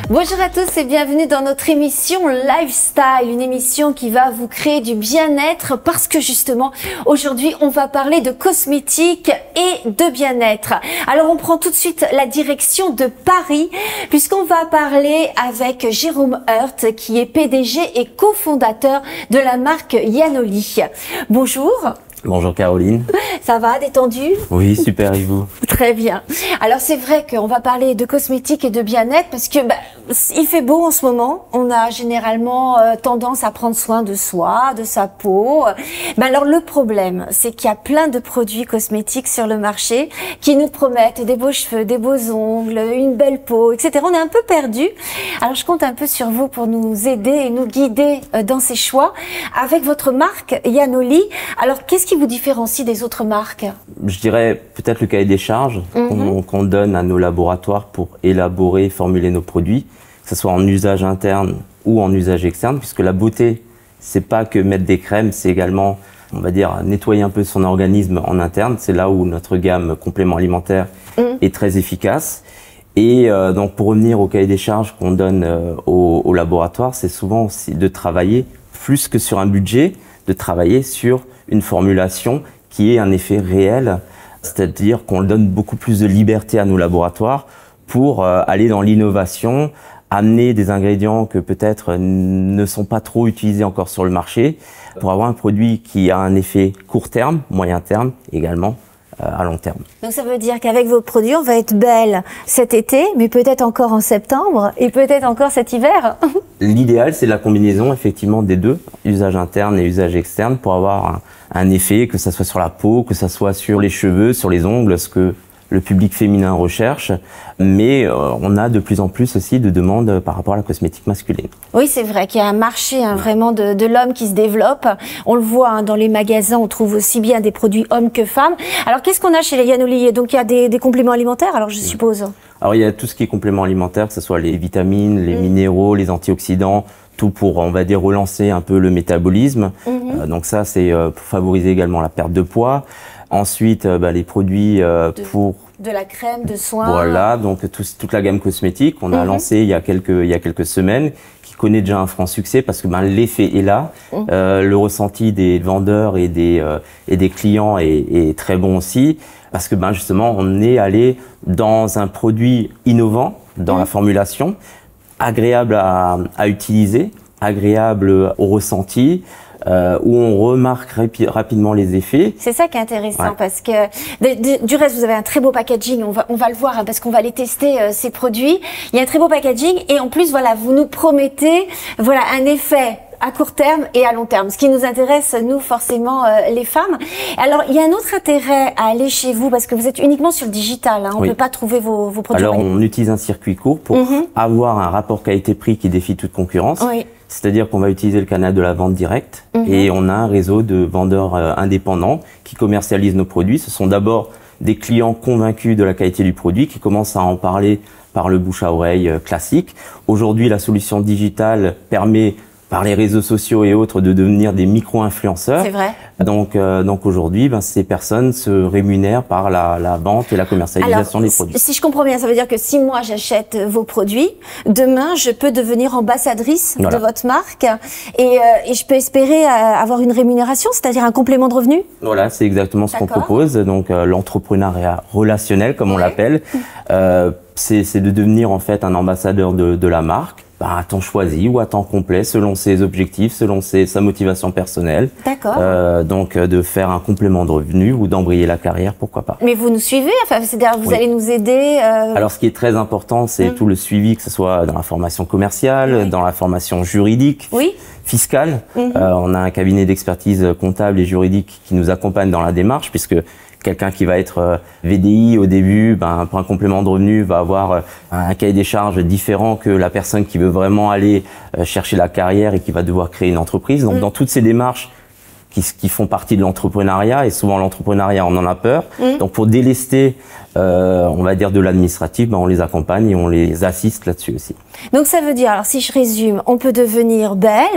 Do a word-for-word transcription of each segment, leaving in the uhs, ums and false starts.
Bonjour à tous et bienvenue dans notre émission Lifestyle, une émission qui va vous créer du bien-être parce que justement aujourd'hui on va parler de cosmétiques et de bien-être. Alors on prend tout de suite la direction de Paris puisqu'on va parler avec Jérôme Heurt qui est P D G et cofondateur de la marque Yanoli. Bonjour. Bonjour Caroline. Ça va, détendu? Oui, super, et vous? Très bien. Alors c'est vrai qu'on va parler de cosmétiques et de bien-être parce que bah, il fait beau en ce moment. On a généralement euh, tendance à prendre soin de soi, de sa peau. Bah, alors le problème, c'est qu'il y a plein de produits cosmétiques sur le marché qui nous promettent des beaux cheveux, des beaux ongles, une belle peau, et cetera. On est un peu perdu. Alors je compte un peu sur vous pour nous aider et nous guider euh, dans ces choix avec votre marque Yanoli. Alors qu'est-ce qui vous différencie des autres marques? Je dirais peut-être le cahier des charges mm-hmm. qu'on qu'on donne à nos laboratoires pour élaborer et formuler nos produits, que ce soit en usage interne ou en usage externe, puisque la beauté, c'est pas que mettre des crèmes, c'est également, on va dire, nettoyer un peu son organisme en interne. C'est là où notre gamme complément alimentaire mm. est très efficace. Et euh, donc pour revenir au cahier des charges qu'on donne euh, au, au laboratoire, c'est souvent aussi de travailler plus que sur un budget, de travailler sur une formulation qui ait un effet réel, c'est-à-dire qu'on donne beaucoup plus de liberté à nos laboratoires pour euh, aller dans l'innovation, amener des ingrédients que peut-être ne sont pas trop utilisés encore sur le marché, pour avoir un produit qui a un effet court terme, moyen terme également, à long terme. Donc ça veut dire qu'avec vos produits, on va être belle cet été, mais peut-être encore en septembre et peut-être encore cet hiver. L'idéal, c'est la combinaison effectivement des deux, usage interne et usage externe, pour avoir un, un effet, que ça soit sur la peau, que ça soit sur les cheveux, sur les ongles, ce que le public féminin recherche, mais euh, on a de plus en plus aussi de demandes par rapport à la cosmétique masculine. Oui, c'est vrai qu'il y a un marché hein, vraiment de, de l'homme qui se développe. On le voit hein, dans les magasins, on trouve aussi bien des produits hommes que femmes. Alors, qu'est-ce qu'on a chez les Yanoli? Donc, il y a des, des compléments alimentaires, alors je suppose. Alors, il y a tout ce qui est compléments alimentaires, que ce soit les vitamines, les mmh. minéraux, les antioxydants, tout pour, on va dire, relancer un peu le métabolisme. Mmh. Euh, donc ça, c'est euh, pour favoriser également la perte de poids. Ensuite, euh, bah, les produits euh, de, pour... De la crème, de soins. Voilà, donc tout, toute la gamme cosmétique qu'on a mm-hmm. lancée il y a, quelques, il y a quelques semaines, qui connaît déjà un franc succès parce que ben, l'effet est là. Mm-hmm. euh, le ressenti des vendeurs et des, euh, et des clients est, est très bon aussi. Parce que ben, justement, on est allé dans un produit innovant, dans mm-hmm. la formulation, agréable à, à utiliser, agréable au ressenti. Euh, où on remarque rapi rapidement les effets. C'est ça qui est intéressant ouais. parce que de, de, du reste vous avez un très beau packaging, on va, on va le voir hein, parce qu'on va aller tester euh, ces produits. Il y a un très beau packaging et en plus voilà vous nous promettez voilà un effet à court terme et à long terme, ce qui nous intéresse, nous, forcément, euh, les femmes. Alors, il y a un autre intérêt à aller chez vous, parce que vous êtes uniquement sur le digital, hein, on ne oui. peut pas trouver vos, vos produits. Alors, on utilise un circuit court pour mm-hmm. avoir un rapport qualité-prix qui défie toute concurrence. Oui. C'est-à-dire qu'on va utiliser le canal de la vente directe mm-hmm. et on a un réseau de vendeurs euh, indépendants qui commercialisent nos produits. Ce sont d'abord des clients convaincus de la qualité du produit qui commencent à en parler par le bouche à oreille euh, classique. Aujourd'hui, la solution digitale permet par les réseaux sociaux et autres, de devenir des micro-influenceurs. C'est vrai. Donc, euh, donc aujourd'hui, ben, ces personnes se rémunèrent par la, la vente et la commercialisation Alors, des produits. Si je comprends bien, ça veut dire que si moi j'achète vos produits, demain je peux devenir ambassadrice voilà. de votre marque et, euh, et je peux espérer euh, avoir une rémunération, c'est-à-dire un complément de revenu? Voilà, c'est exactement ce qu'on propose. Donc euh, l'entrepreneuriat relationnel, comme on ouais. l'appelle, euh, c'est de devenir en fait un ambassadeur de, de la marque. Bah, à temps choisi ou à temps complet, selon ses objectifs, selon ses, sa motivation personnelle. D'accord. Euh, donc, euh, de faire un complément de revenu ou d'embrayer la carrière, pourquoi pas. Mais vous nous suivez, enfin, c'est-à-dire vous oui. allez nous aider euh... Alors, ce qui est très important, c'est mmh. tout le suivi, que ce soit dans la formation commerciale, oui. dans la formation juridique, oui. fiscale. Mmh. Euh, on a un cabinet d'expertise comptable et juridique qui nous accompagne dans la démarche, puisque quelqu'un qui va être V D I au début, ben, pour un complément de revenu, va avoir un cahier des charges différent que la personne qui veut vraiment aller chercher la carrière et qui va devoir créer une entreprise. Donc, mmh. dans toutes ces démarches qui, qui font partie de l'entrepreneuriat, et souvent l'entrepreneuriat, on en a peur. Mmh. Donc, pour délester, euh, on va dire, de l'administratif, ben, on les accompagne et on les assiste là-dessus aussi. Donc, ça veut dire, alors si je résume, on peut devenir belle,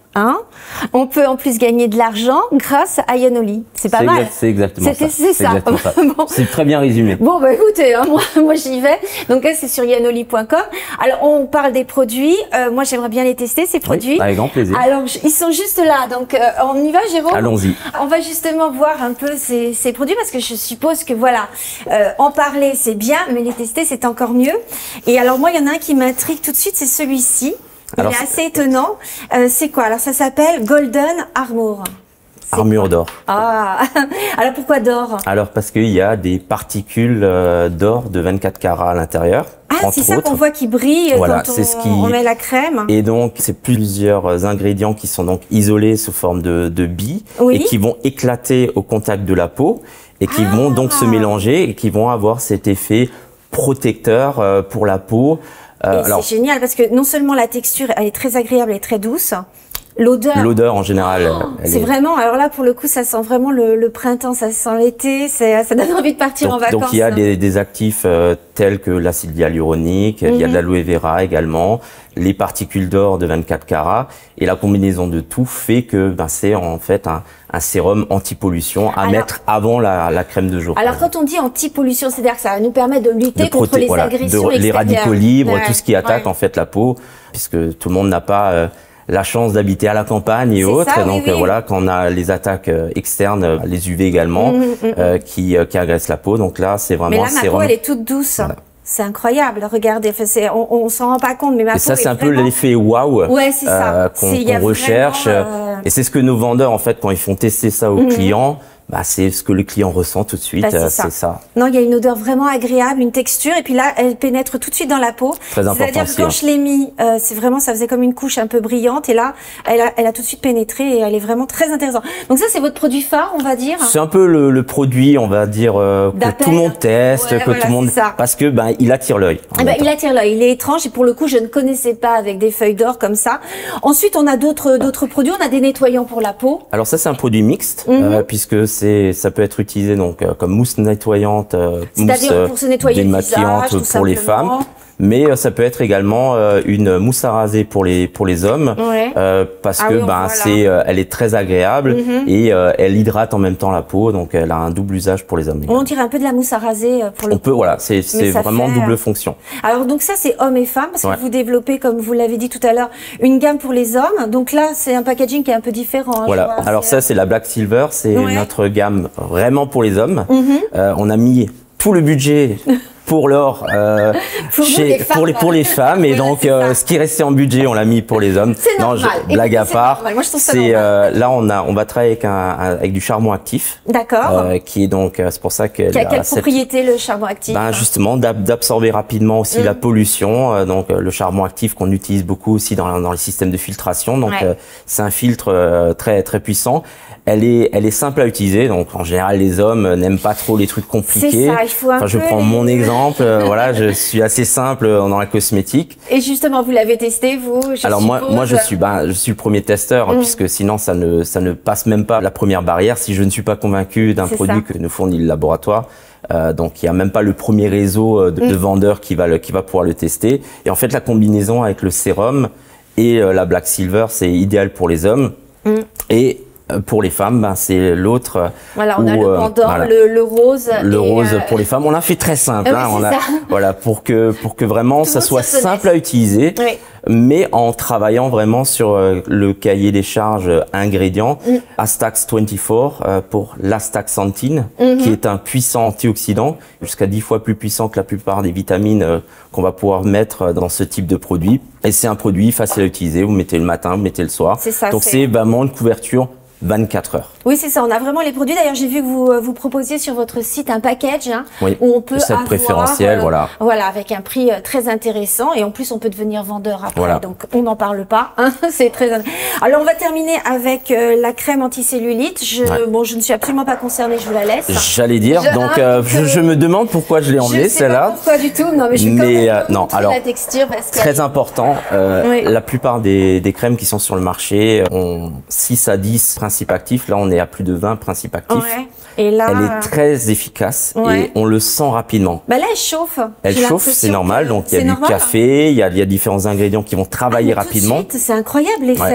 Hein, on peut en plus gagner de l'argent grâce à Yanoli. C'est pas mal. C'est exactement ça. C'est ça. ça. Bon. C'est très bien résumé. Bon, bah écoutez, hein, moi, moi j'y vais. Donc là, c'est sur yanoli point com. Alors, on parle des produits. Euh, moi, j'aimerais bien les tester, ces produits. Oui, avec grand plaisir. Alors, ils sont juste là. Donc, euh, on y va, Jérôme? Allons-y. On va justement voir un peu ces, ces produits parce que je suppose que voilà, euh, en parler, c'est bien, mais les tester, c'est encore mieux. Et alors, moi, il y en a un qui m'intrigue tout de suite, c'est celui-ci. Il Alors, est assez étonnant. Euh, c'est quoi? Alors, ça s'appelle Golden Armor. Armure d'or. Ah, alors pourquoi d'or? Alors, parce qu'il y a des particules euh, d'or de vingt-quatre carats à l'intérieur. Ah, c'est ça qu'on voit qui brille voilà, quand on, ce qui... on met la crème. Et donc, c'est plusieurs ingrédients qui sont donc isolés sous forme de, de billes oui. et qui vont éclater au contact de la peau et qui ah. vont donc se mélanger et qui vont avoir cet effet protecteur euh, pour la peau. Euh, c'est génial parce que non seulement la texture elle est très agréable et très douce, l'odeur. L'odeur en général. Oh, c'est est... vraiment. Alors là pour le coup ça sent vraiment le, le printemps, ça sent l'été, ça donne envie de partir donc, en vacances. Donc il y a des, des actifs euh, tels que l'acide hyaluronique, mm-hmm. il y a de l'aloe vera également, les particules d'or de vingt-quatre carats et la combinaison de tout fait que ben, c'est en fait un, un sérum anti-pollution à alors, mettre avant la, la crème de jour. Alors quand on dit anti-pollution, c'est-à-dire que ça va nous permettre de lutter de contre les voilà, agressions de, les radicaux libres, ouais, tout ce qui attaque ouais. en fait la peau, puisque tout le monde n'a pas euh, la chance d'habiter à la campagne et autres. Ça, donc oui, oui. Euh, voilà, quand on a les attaques euh, externes, euh, les U V également, mmh, mmh, euh, qui, euh, qui agressent la peau. Donc là, c'est vraiment mais là, un ma sérum. peau, elle est toute douce. Voilà. C'est incroyable, regardez, enfin, on, on s'en rend pas compte, mais ma et peau ça, c'est un vraiment... peu l'effet waouh ouais, euh, qu'on qu recherche. Euh... Et c'est ce que nos vendeurs, en fait, quand ils font tester ça aux mmh. clients, bah, c'est ce que le client ressent tout de suite, bah, c'est ça. ça. Non, il y a une odeur vraiment agréable, une texture, et puis là, elle pénètre tout de suite dans la peau. Très important. C'est-à-dire que quand hein. je l'ai mis, euh, c'est vraiment, ça faisait comme une couche un peu brillante, et là, elle a, elle a tout de suite pénétré, et elle est vraiment très intéressante. Donc ça, c'est votre produit phare, on va dire. C'est un peu le, le produit, on va dire, euh, que tout le monde teste, ouais, que voilà, tout le monde, ça. parce que ben il attire l'œil. Eh ben, il attire l'œil. Il est étrange, et pour le coup, je ne connaissais pas avec des feuilles d'or comme ça. Ensuite, on a d'autres d'autres produits. On a des nettoyants pour la peau. Alors ça, c'est un produit mixte, mm-hmm. euh, puisque c'est, ça peut être utilisé donc euh, comme mousse nettoyante, euh, mousse euh, pour se nettoyer démaquillante le visage, pour les femmes. Mais euh, ça peut être également euh, une mousse à raser pour les pour les hommes, ouais. euh, parce ah que oui, ben c'est euh, elle est très agréable mm-hmm. et euh, elle hydrate en même temps la peau, donc elle a un double usage pour les hommes. On dirait un peu de la mousse à raser pour le. On peut voilà, c'est c'est vraiment fait... double fonction. Alors donc ça c'est hommes et femmes parce ouais. que vous développez comme vous l'avez dit tout à l'heure une gamme pour les hommes. Donc là c'est un packaging qui est un peu différent. Hein, voilà. Alors ça c'est la Black Silver, c'est ouais. notre gamme vraiment pour les hommes. Mm-hmm. euh, on a mis tout le budget. Pour l'or, euh, pour, chez, les femmes, pour les pour les femmes et donc euh, ce qui restait en budget on l'a mis pour les hommes. C'est normal. Je, blague à part. C'est euh, là on a on va travailler avec un, un avec du charbon actif. D'accord. Euh, qui est donc euh, c'est pour ça que. Qui a quelle cette, propriété le charbon actif? Ben justement d'absorber rapidement aussi mmh. la pollution. Euh, donc euh, le charbon actif qu'on utilise beaucoup aussi dans dans les systèmes de filtration. Donc ouais. euh, c'est un filtre euh, très très puissant. Elle est, elle est simple à utiliser, donc en général les hommes n'aiment pas trop les trucs compliqués. C'est ça, il faut un enfin, peu je prends les... mon exemple, euh, voilà, je suis assez simple dans la cosmétique. Et justement, vous l'avez testé, vous je Alors suppose... moi, moi je suis, ben, je suis le premier testeur, mmh. puisque sinon ça ne, ça ne passe même pas la première barrière si je ne suis pas convaincu d'un produit ça. que nous fournit le laboratoire. Euh, donc il n'y a même pas le premier réseau de, mmh. de vendeurs qui va, le, qui va pouvoir le tester. Et en fait la combinaison avec le sérum et euh, la Black Silver, c'est idéal pour les hommes. Mmh. Et pour les femmes, ben, c'est l'autre. Voilà, on où, a le pendant, voilà, le, le rose. Le et rose euh... pour les femmes. On l'a fait très simple. Ah oui, hein, on a, voilà, pour que pour que vraiment Tout ça soit simple naisse. à utiliser, oui. mais en travaillant vraiment sur euh, le cahier des charges euh, ingrédients. Mm. Astax vingt-quatre euh, pour l'astaxanthine, mm-hmm. qui est un puissant antioxydant, jusqu'à dix fois plus puissant que la plupart des vitamines euh, qu'on va pouvoir mettre dans ce type de produit. Et c'est un produit facile à utiliser. Vous mettez le matin, vous mettez le soir. Ça, donc c'est vraiment une couverture vingt-quatre heures. Oui, c'est ça. On a vraiment les produits. D'ailleurs, j'ai vu que vous vous proposiez sur votre site un package hein, oui, où on peut set avoir préférentiel, euh, voilà. Voilà, avec un prix euh, très intéressant et en plus on peut devenir vendeur après. Voilà. Donc on n'en parle pas. Hein, c'est très. Alors on va terminer avec euh, la crème anticellulite. Je, ouais. Bon, je ne suis absolument pas concernée. Je vous la laisse. J'allais dire. Je, donc euh, je, je me demande pourquoi je l'ai enlevée celle-là. Pourquoi du tout Non, mais je suis mais, quand même euh, non, alors la texture parce très que... important. Euh, oui. La plupart des, des crèmes qui sont sur le marché ont six à dix principes actifs. Là, on est à plus de vingt principes actifs. Ouais. Et là, elle est très efficace ouais. et on le sent rapidement. Bah là, elle chauffe. Elle chauffe, c'est normal. Donc il y a du normal. café, il y a, il y a différents ingrédients qui vont travailler ah, rapidement. C'est incroyable l'effet. Ouais.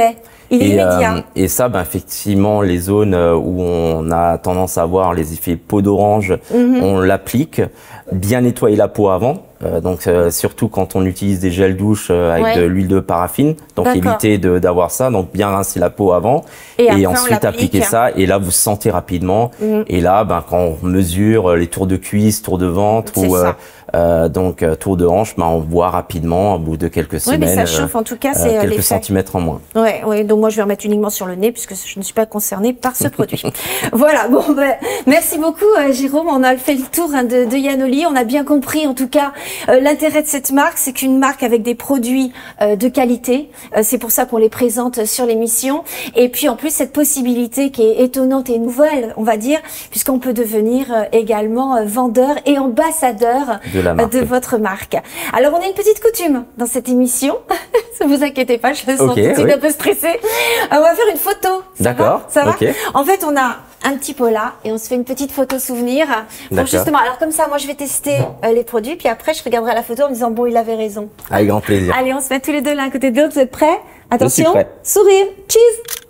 Il est et, immédiat. Euh, et ça, ben, effectivement, les zones où on a tendance à voir les effets peau d'orange, mm-hmm. on l'applique. Bien nettoyer la peau avant. Euh, donc euh, surtout quand on utilise des gels douche euh, avec ouais. de l'huile de paraffine, donc éviter d'avoir ça, donc bien rincer la peau avant et, et ensuite appliquer ça et là vous sentez rapidement mmh. et là ben, quand on mesure les tours de cuisse, tours de ventre ou euh, euh, donc euh, tours de hanche, ben, on voit rapidement au bout de quelques semaines oui, mais ça chauffe, en tout cas, c'est euh, quelques centimètres en moins. Ouais, ouais, donc moi je vais remettre uniquement sur le nez puisque je ne suis pas concernée par ce produit. Voilà, bon ben, merci beaucoup euh, Jérôme, on a fait le tour hein, de, de Yanoli, on a bien compris en tout cas Euh, l'intérêt de cette marque, c'est qu'une marque avec des produits euh, de qualité, euh, c'est pour ça qu'on les présente sur l'émission. Et puis en plus cette possibilité qui est étonnante et nouvelle, on va dire, puisqu'on peut devenir euh, également euh, vendeur et ambassadeur de, la marque. Euh, de votre marque. Alors on a une petite coutume dans cette émission, ne vous inquiétez pas, je me sens okay, tout de suite oui. un peu stressée. On va faire une photo. D'accord. Ça va, okay. En fait, on a un petit pot là et on se fait une petite photo souvenir. Pour justement, alors comme ça, moi je vais tester euh, les produits, puis après je regarderai la photo en me disant bon, il avait raison. Avec grand plaisir. Allez, on se met tous les deux l'un à côté de l'autre. Vous êtes prêts? Attention, je suis prêt. Sourire, cheese.